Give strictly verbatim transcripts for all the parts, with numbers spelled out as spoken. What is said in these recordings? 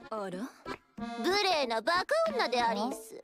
あら、 無礼なバカ女でありんす。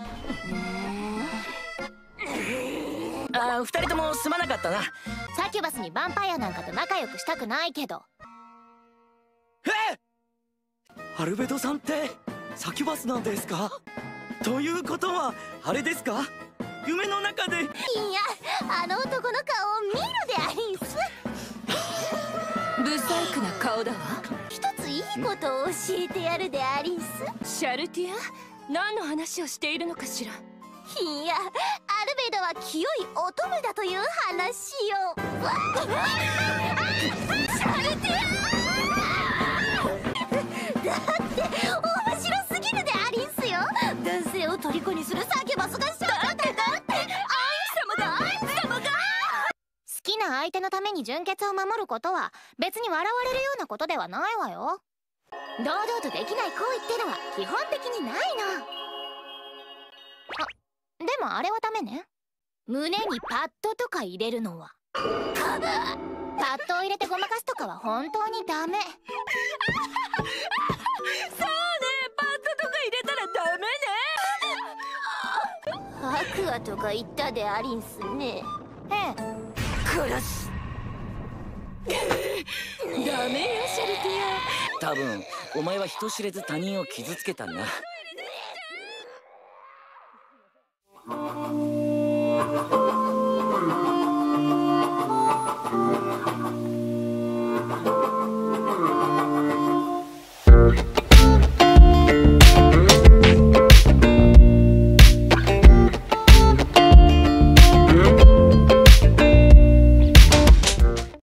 ああ、二人ともすまなかったな。 サキュバスにヴァンパイアなんかと仲良くしたくないけど。 えっ、アルベドさんってサキュバスなんですか？ということはあれですか？夢の中で。いや、 あの男の顔を見るでありんす。 ブサイクな顔だわ。 一ついいことを教えてやるでありんす。 シャルティア、何の話をしているのかしら。 いや、アルベドは清い乙女だという話よ。シャルティアだって面白すぎるでありんすよ。男性を虜にするサキュバスがシャルティアだってアン様がアン様が好きな相手のために純潔を守ることは別に笑われるようなことではないわよ。堂々とできない行為ってのは基本的にないの。あ、でもあれはダメね。胸にパッドとか入れるのは。パッドを入れてごまかすとかは本当にダメ。 そうね、パッドとか入れたらダメね。 アクアとか言ったでありんすね。ええ。殺す。 ダメよ、シャルティア。 多分お前は人知れず他人を傷つけたんだ。